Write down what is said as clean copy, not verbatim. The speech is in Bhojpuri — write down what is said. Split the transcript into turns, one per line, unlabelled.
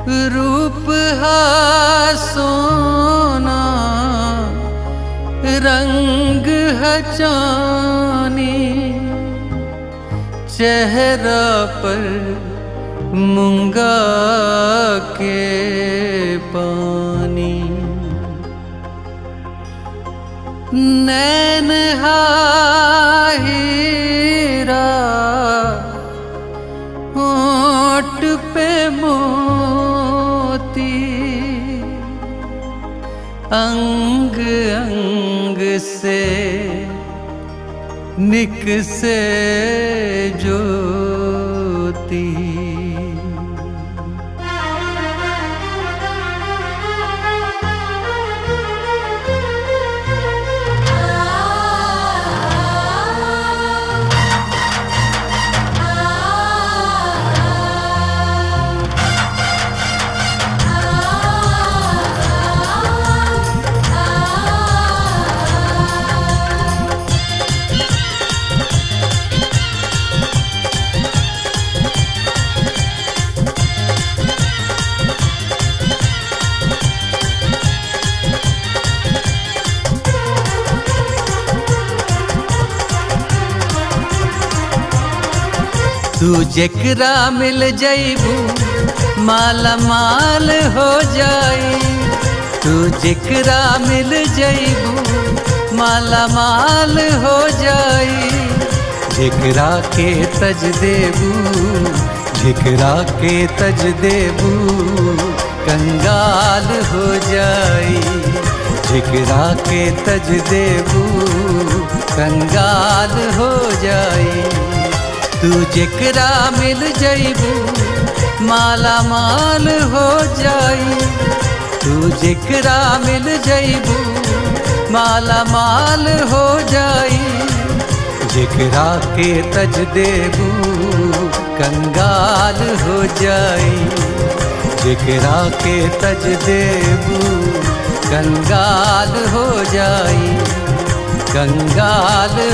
रूप हा सोना रंग है चानी, चेहरा पर मूंगा के पानी। नैन हा हीरा होंठ पे मोती, अंग अंग से निकसे ज्योति। तू जेकरा मिल जाइबू माला माल हो जाई। तू जेकरा मिल जाइबू माला माल हो जाई। जेकरा के तज देबू, जेकरा के तज देबू कंगाल हो जाई। जेकरा के तज देबू कंगाल हो जाई। तू जेकरा मिल जाइबू माला माल हो जाई। तू जेकरा मिल जाइबू माला माल हो जाई। जेकरा के तज देबू कंगाल हो जाई। जेकरा के तज देबू कंगाल हो जाई। कंगाल